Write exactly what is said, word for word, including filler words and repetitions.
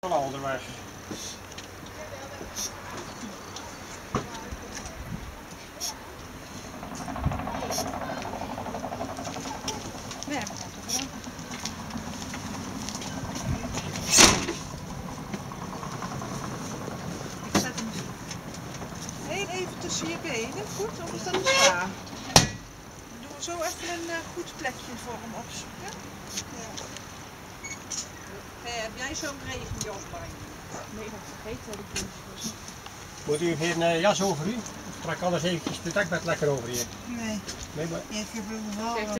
Onderweg. Ja, dat gaat toch wel. Ik zet hem heel even tussen je benen, goed, anders dan is het zwaar. Doen we zo even een uh, goed plekje voor hem opzoeken. Ja. Hey, heb jij zo'n regenjas bij? Nee, dat vergeten ik niet. Moet u geen uh, jas over u? Of trek alles eventjes de dekbed lekker over hier? Nee. Nee, maar... Ik heb hem wel.